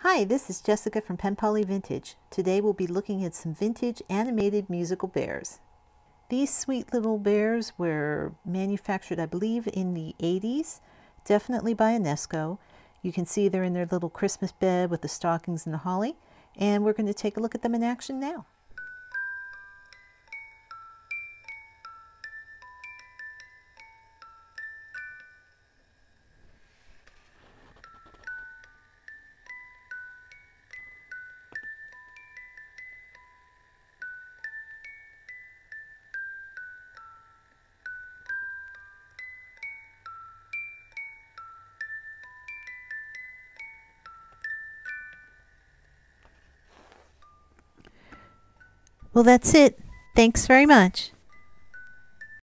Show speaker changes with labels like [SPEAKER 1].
[SPEAKER 1] Hi, this is Jessica from Pen Poly Vintage. Today we'll be looking at some vintage animated musical bears. These sweet little bears were manufactured, I believe, in the 80s, definitely by Enesco. You can see they're in their little Christmas bed with the stockings and the holly, and we're going to take a look at them in action now. Well, that's it. Thanks very much.